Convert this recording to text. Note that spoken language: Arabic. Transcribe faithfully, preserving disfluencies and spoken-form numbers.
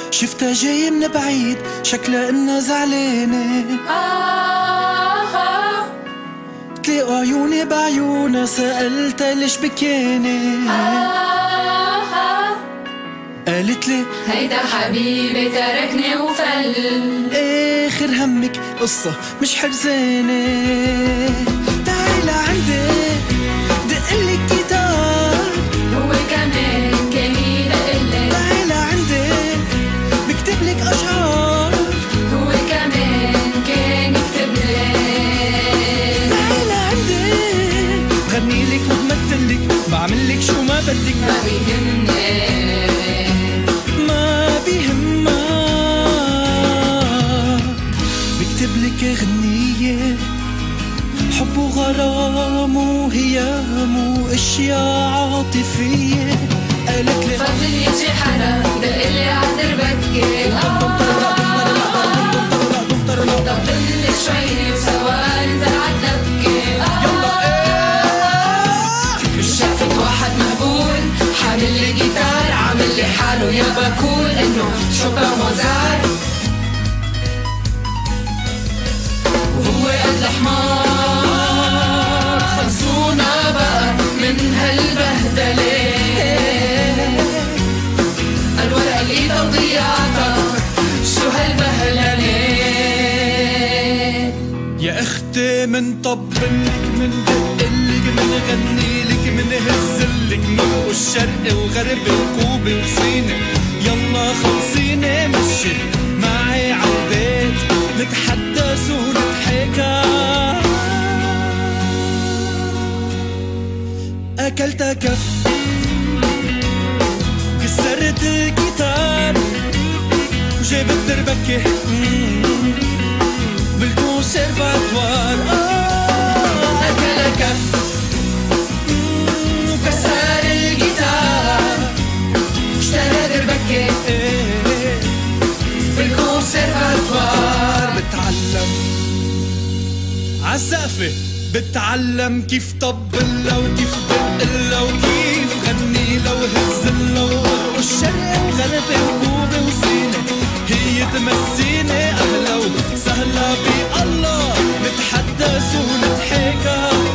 شفتها جاي من بعيد شكلها انها زعلانة. تلاقوا عيوني بعيونها سألتها ليش بكيانة. قالت لي هيدا حبيبي تركني وفل. اخر همك قصة مش حرزانة. تعالى عندي دقلك جيتار هو كمان كان يدقلك. تعالى عندي بكتبلك أشعار هو كمان كان يكتبلك. تعالى عندي بغنيلك وبمثلك بعملك شو ما بدك. ما بيهمني ما بيهمك بكتبلك غنية حب وغرام وهيام واشياء عاطفية. قالت لي فضل يجي حدا دقلي عالدربكة. ضللي شوي وسوا ننزل عالدبكة. شافت واحد مقبول حامل لي جيتار عامل لي حاله يا بكول انه شوبان موزار. وهو قد الحمار خلصونا بقى من هالبهدلة. الورقة اللي تضيعتها شو هالبهللة. يا اختي من طبلك من دقلك من غنيلك من هزلك من الشرق وغرب الكوبي وصيني. يلا خلصيني مشي معي عالبيت نتحدث ونضحك. اكلت كف كسرت الجيتار وجبت دربكة بالكونسيرفاتوار. أكل كف وكسر الجيتار اشترى دربكة بالكونسيرفاتوار. بتعلم عالسقفة بتعلم كيف طبلها وكيف دقلها وكيف غنيلها وهزلها وارقص شرق وغرب وكوبي وصيني. هي تمسيني أهلا وسهلا بالله نتحدث ونضحك.